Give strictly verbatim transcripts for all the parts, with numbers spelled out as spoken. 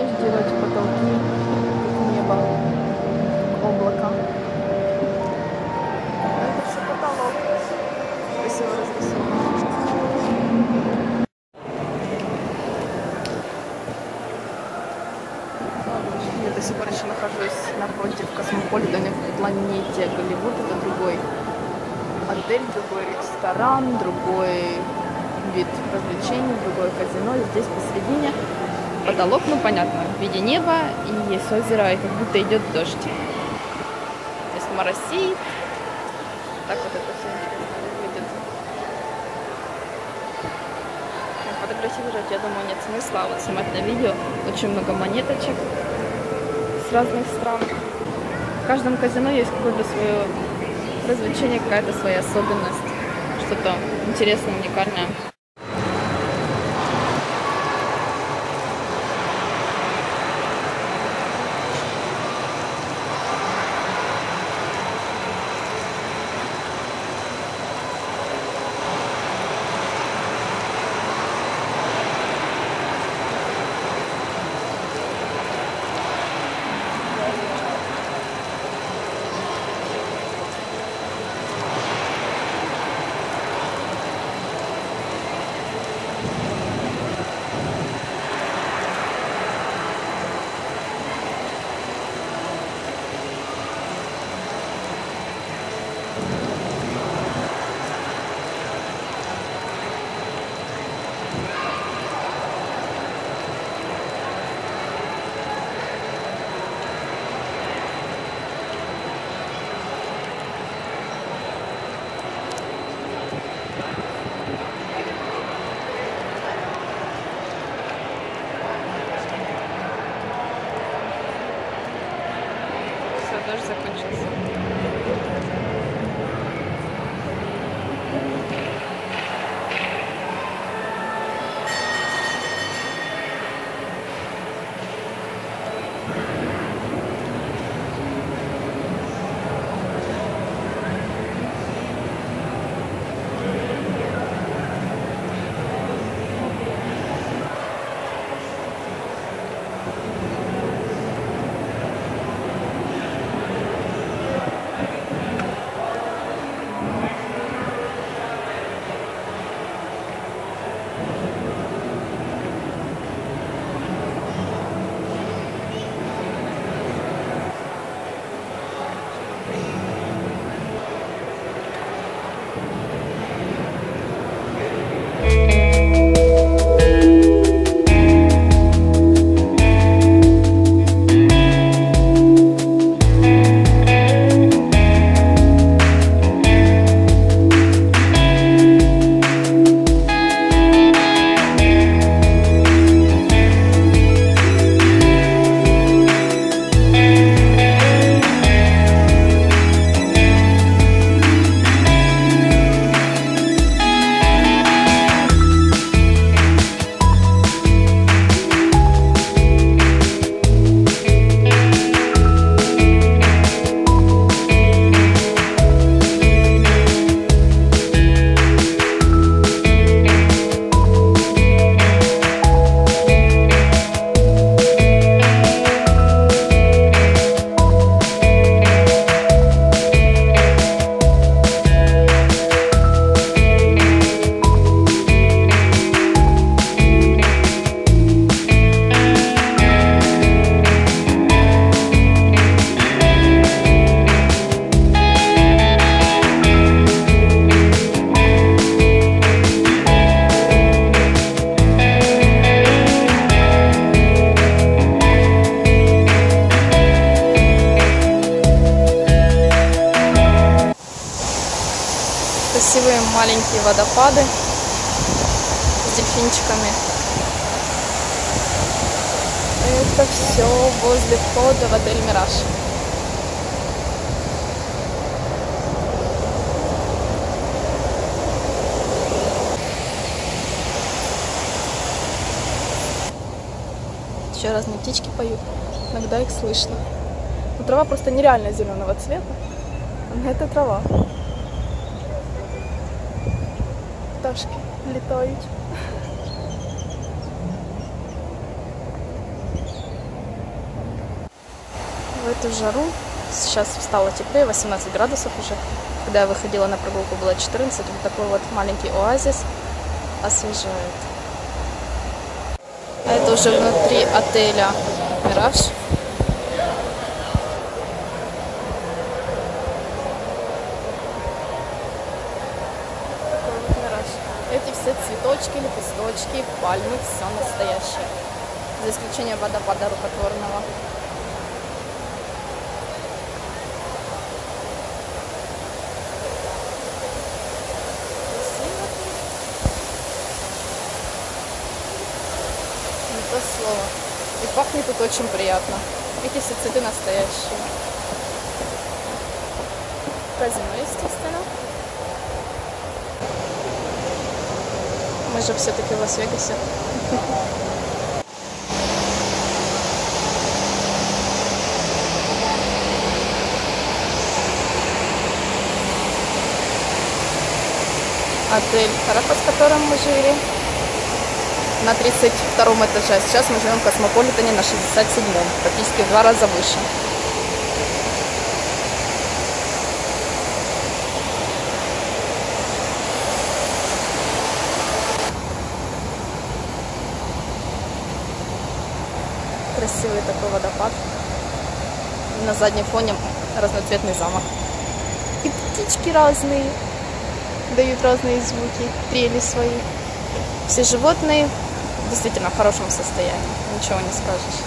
сделать потолки, как небо, облака. Это все потолок. Красиво разрисован. Я до сих пор еще нахожусь напротив Космополитена в планете Голливуд. Это другой отель, другой ресторан, другой вид развлечений, другое казино. Здесь посередине потолок, ну понятно, в виде неба, и есть озеро, и как будто идет дождь. Здесь моросит. Так вот это все интересно выглядит. Фотографировать, я думаю, нет смысла, а вот снимать на видео. Очень много монеточек с разных стран. В каждом казино есть какое-то свое развлечение, какая-то своя особенность, что-то интересное, уникальное. Дождь закончился. Красивые маленькие водопады с дельфинчиками. Это все возле входа в отель «Мираж». Еще разные птички поют, иногда их слышно. Но трава просто нереально зеленого цвета. Но это трава. Пташки літають. В эту жару, сейчас стало теплее, восемнадцать градусов уже. Когда я выходила на прогулку, было четырнадцать. Вот такой вот маленький оазис освежает. А это уже внутри отеля «Мираж». Такой вот «Мираж». Эти все цветочки, лепесточки, пальмы, все настоящее. За исключением водопада рукотворного. Слово. И пахнет тут очень приятно. Эти все цветы настоящие. Казино, естественно. Мы же все-таки в Лас-Вегасе. Отель Карапас, в котором мы жили, на тридцать втором этаже. Сейчас мы живем в Космополитене на шестьдесят седьмом, практически в два раза выше. Красивый такой водопад. И на заднем фоне разноцветный замок. И птички разные дают разные звуки, трели свои. Все животные действительно в хорошем состоянии, ничего не скажешь.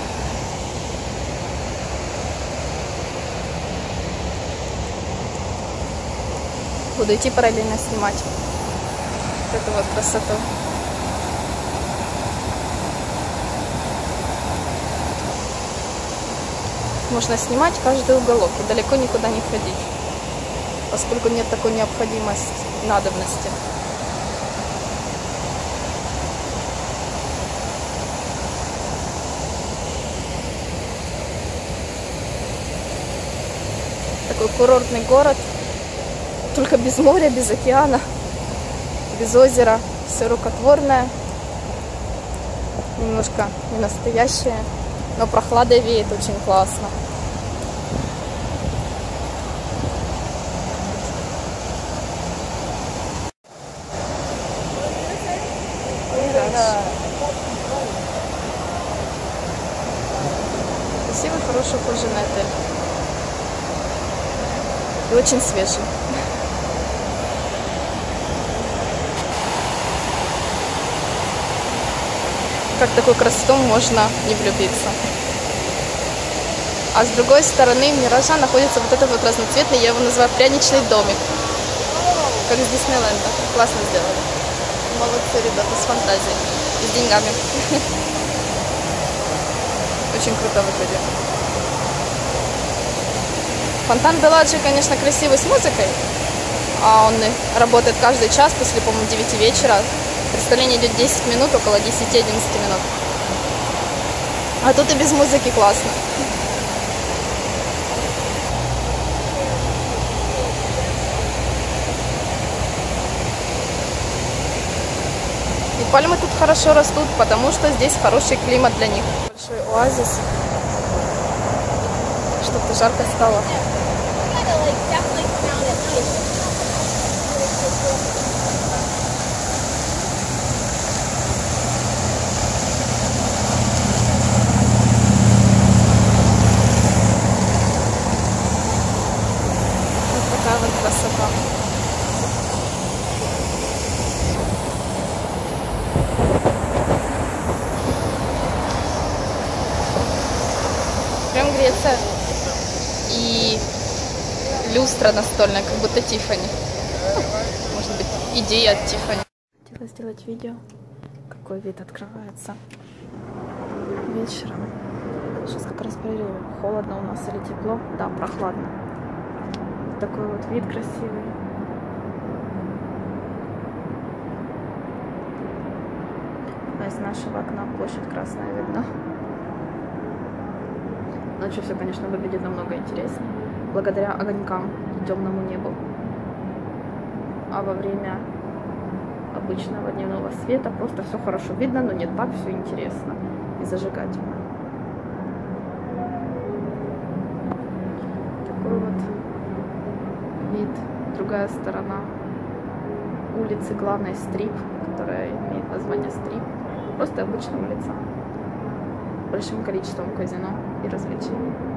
Буду идти параллельно снимать вот эту вот красоту. Можно снимать каждый уголок и далеко никуда не ходить, поскольку нет такой необходимости, надобности. Такой курортный город, только без моря, без океана, без озера, все рукотворное, немножко не настоящее, но прохлада веет очень классно. Красивый, хороший, ухоженный отель. И очень свежий. Как такой красоту можно не влюбиться. А с другой стороны Миража находится вот этот вот разноцветный, я его называю пряничный домик. Как из Диснейленда. Классно сделали. Молодцы ребята, с фантазией. И с деньгами. Очень круто выглядит. Фонтан Беладжи, конечно, красивый с музыкой. А он работает каждый час после, по-моему, девяти вечера. Представление идет десять минут, около десяти-одиннадцати минут. А тут и без музыки классно. И пальмы тут хорошо растут, потому что здесь хороший климат для них. Большой оазис. Что-то жарко стало. Вот такая вот красота. Прям Греция. И люстра настольная, как будто Тиффани. Может быть, идея от Тиффани. Хотела сделать видео, какой вид открывается вечером. Сейчас как раз проверяю, холодно у нас или тепло. Да, прохладно. Такой вот вид красивый. А из нашего окна площадь Красная видно. Ночью все, конечно, выглядит намного интереснее, благодаря огонькам и темному небу. А во время обычного дневного света просто все хорошо видно, но не так все интересно и зажигательно. такой вот вид, другая сторона улицы, главной Стрип, которая имеет название Стрип. Просто обычная улица с большим количеством казино и развлечений.